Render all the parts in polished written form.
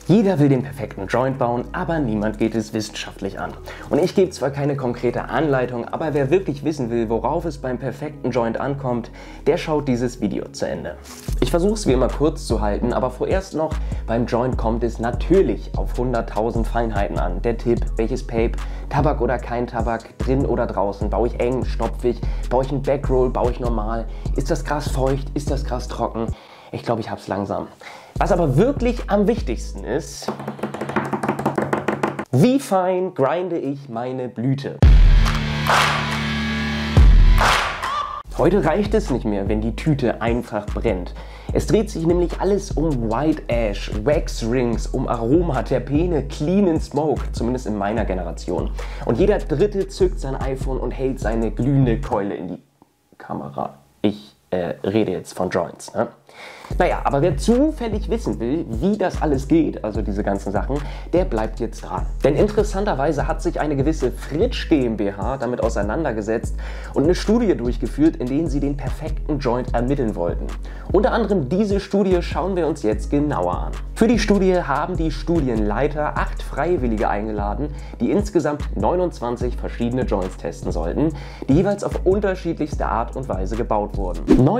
Jeder will den perfekten Joint bauen, aber niemand geht es wissenschaftlich an. Und ich gebe zwar keine konkrete Anleitung, aber wer wirklich wissen will, worauf es beim perfekten Joint ankommt, der schaut dieses Video zu Ende. Ich versuche es wie immer kurz zu halten, aber vorerst noch, beim Joint kommt es natürlich auf 100.000 Feinheiten an. Der Tipp, welches Pape, Tabak oder kein Tabak, drin oder draußen, baue ich eng, stopfig, baue ich einen Backroll, baue ich normal, ist das Gras feucht, ist das Gras trocken? Ich glaube, ich habe es langsam. Was aber wirklich am wichtigsten ist, wie fein grinde ich meine Blüte? Heute reicht es nicht mehr, wenn die Tüte einfach brennt. Es dreht sich nämlich alles um White Ash, Wax Rings, um Aroma, Terpene, Clean Smoke, zumindest in meiner Generation. Und jeder Dritte zückt sein iPhone und hält seine glühende Keule in die Kamera. Ich rede jetzt von Joints. Ne? Naja, aber wer zufällig wissen will, wie das alles geht, also diese ganzen Sachen, der bleibt jetzt dran. Denn interessanterweise hat sich eine gewisse Fritsch GmbH damit auseinandergesetzt und eine Studie durchgeführt, in der sie den perfekten Joint ermitteln wollten. Unter anderem diese Studie schauen wir uns jetzt genauer an. Für die Studie haben die Studienleiter 8 Freiwillige eingeladen, die insgesamt 29 verschiedene Joints testen sollten, die jeweils auf unterschiedlichste Art und Weise gebaut wurden.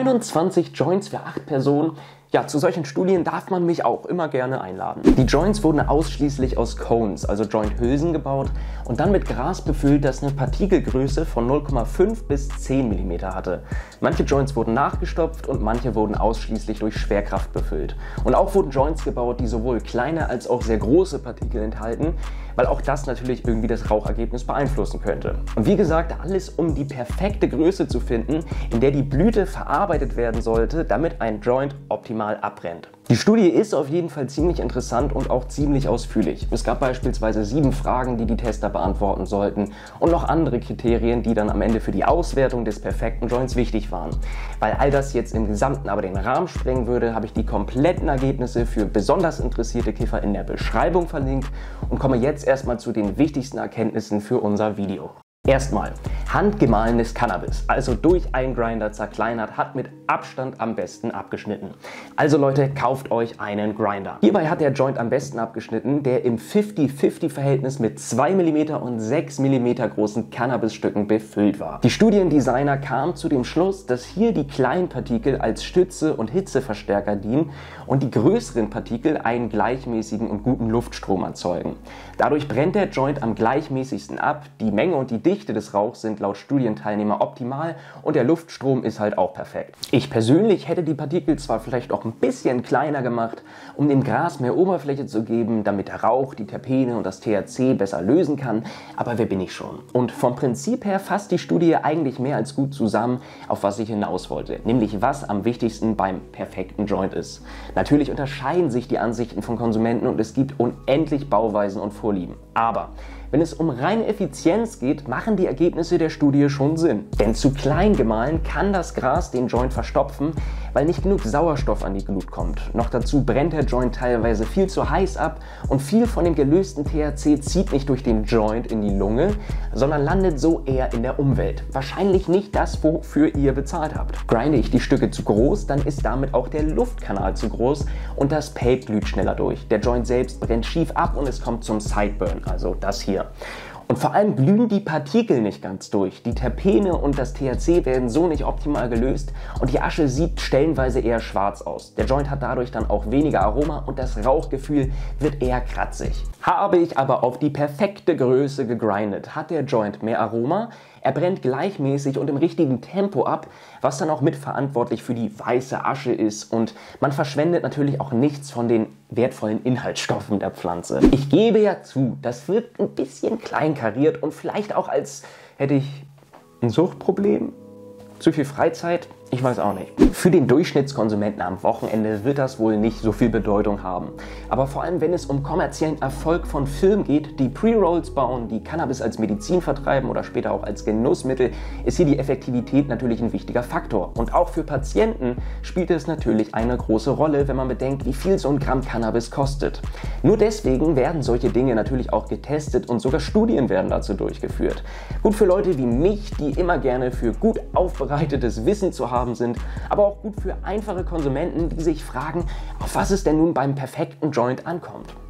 29 Joints für 8 Personen. Ja, zu solchen Studien darf man mich auch immer gerne einladen. Die Joints wurden ausschließlich aus Cones, also Joint-Hülsen, gebaut und dann mit Gras befüllt, das eine Partikelgröße von 0,5 bis 10 mm hatte. Manche Joints wurden nachgestopft und manche wurden ausschließlich durch Schwerkraft befüllt. Und auch wurden Joints gebaut, die sowohl kleine als auch sehr große Partikel enthalten, weil auch das natürlich irgendwie das Rauchergebnis beeinflussen könnte. Und wie gesagt, alles um die perfekte Größe zu finden, in der die Blüte verarbeitet werden sollte, damit ein Joint optimal abbrennt. Die Studie ist auf jeden Fall ziemlich interessant und auch ziemlich ausführlich. Es gab beispielsweise 7 Fragen, die die Tester beantworten sollten und noch andere Kriterien, die dann am Ende für die Auswertung des perfekten Joints wichtig waren. Weil all das jetzt im Gesamten aber den Rahmen sprengen würde, habe ich die kompletten Ergebnisse für besonders interessierte Kiffer in der Beschreibung verlinkt und komme jetzt erstmal zu den wichtigsten Erkenntnissen für unser Video. Erstmal, handgemahlenes Cannabis, also durch einen Grinder zerkleinert, hat mit Abstand am besten abgeschnitten. Also Leute, kauft euch einen Grinder. Hierbei hat der Joint am besten abgeschnitten, der im 50-50-Verhältnis mit 2 mm und 6 mm großen Cannabisstücken befüllt war. Die Studiendesigner kamen zu dem Schluss, dass hier die kleinen Partikel als Stütze und Hitzeverstärker dienen und die größeren Partikel einen gleichmäßigen und guten Luftstrom erzeugen. Dadurch brennt der Joint am gleichmäßigsten ab, die Menge und die Dichte des Rauchs sind laut Studienteilnehmer optimal und der Luftstrom ist halt auch perfekt. Ich persönlich hätte die Partikel zwar vielleicht auch ein bisschen kleiner gemacht, um dem Gras mehr Oberfläche zu geben, damit der Rauch, die Terpene und das THC besser lösen kann, aber wer bin ich schon? Und vom Prinzip her fasst die Studie eigentlich mehr als gut zusammen, auf was ich hinaus wollte, nämlich was am wichtigsten beim perfekten Joint ist. Natürlich unterscheiden sich die Ansichten von Konsumenten und es gibt unendlich Bauweisen und Vorlieben, aber wenn es um reine Effizienz geht, machen die Ergebnisse der Studie schon Sinn. Denn zu klein gemahlen kann das Gras den Joint verstopfen, weil nicht genug Sauerstoff an die Glut kommt. Noch dazu brennt der Joint teilweise viel zu heiß ab und viel von dem gelösten THC zieht nicht durch den Joint in die Lunge, sondern landet so eher in der Umwelt. Wahrscheinlich nicht das, wofür ihr bezahlt habt. Grinde ich die Stücke zu groß, dann ist damit auch der Luftkanal zu groß und das Pape glüht schneller durch. Der Joint selbst brennt schief ab und es kommt zum Sideburn, also das hier. Und vor allem glühen die Partikel nicht ganz durch. Die Terpene und das THC werden so nicht optimal gelöst und die Asche sieht stellenweise eher schwarz aus. Der Joint hat dadurch dann auch weniger Aroma und das Rauchgefühl wird eher kratzig. Habe ich aber auf die perfekte Größe gegrindet, hat der Joint mehr Aroma, er brennt gleichmäßig und im richtigen Tempo ab, was dann auch mitverantwortlich für die weiße Asche ist und man verschwendet natürlich auch nichts von den wertvollen Inhaltsstoffen der Pflanze. Ich gebe ja zu, das wirkt ein bisschen kleinkariert und vielleicht auch als hätte ich ein Suchtproblem, zu viel Freizeit, ich weiß auch nicht. Für den Durchschnittskonsumenten am Wochenende wird das wohl nicht so viel Bedeutung haben. Aber vor allem, wenn es um kommerziellen Erfolg von Firmen geht, die Pre-Rolls bauen, die Cannabis als Medizin vertreiben oder später auch als Genussmittel, ist hier die Effektivität natürlich ein wichtiger Faktor. Und auch für Patienten spielt es natürlich eine große Rolle, wenn man bedenkt, wie viel so ein Gramm Cannabis kostet. Nur deswegen werden solche Dinge natürlich auch getestet und sogar Studien werden dazu durchgeführt. Gut für Leute wie mich, die immer gerne für gut aufbereitetes Wissen zu haben sind, aber auch gut für einfache Konsumenten, die sich fragen, auf was es denn nun beim perfekten Joint ankommt.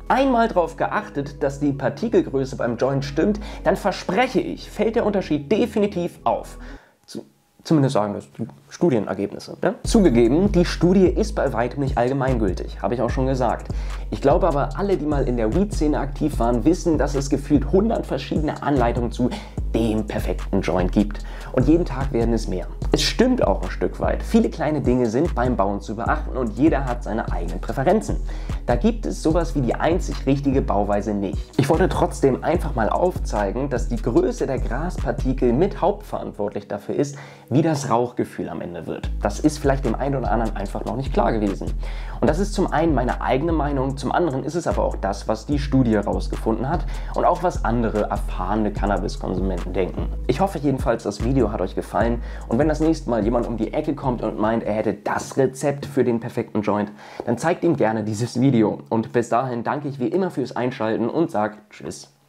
einmal darauf geachtet, dass die Partikelgröße beim Joint stimmt, dann verspreche ich, fällt der Unterschied definitiv auf. Zumindest sagen das die Studienergebnisse. Ne? Zugegeben, die Studie ist bei weitem nicht allgemeingültig, habe ich auch schon gesagt. Ich glaube aber, alle, die mal in der Weed-Szene aktiv waren, wissen, dass es gefühlt 100 verschiedene Anleitungen zu dem perfekten Joint gibt. Und jeden Tag werden es mehr. Es stimmt auch ein Stück weit. Viele kleine Dinge sind beim Bauen zu beachten und jeder hat seine eigenen Präferenzen. Da gibt es sowas wie die einzig richtige Bauweise nicht. Ich wollte trotzdem einfach mal aufzeigen, dass die Größe der Graspartikel mit hauptverantwortlich dafür ist, wie das Rauchgefühl am Ende wird. Das ist vielleicht dem einen oder anderen einfach noch nicht klar gewesen. Und das ist zum einen meine eigene Meinung, zum anderen ist es aber auch das, was die Studie herausgefunden hat und auch was andere erfahrene Cannabiskonsumenten denken. Ich hoffe jedenfalls, das Video hat euch gefallen und wenn das nächste Mal jemand um die Ecke kommt und meint, er hätte das Rezept für den perfekten Joint, dann zeigt ihm gerne dieses Video. Und bis dahin danke ich wie immer fürs Einschalten und sage Tschüss.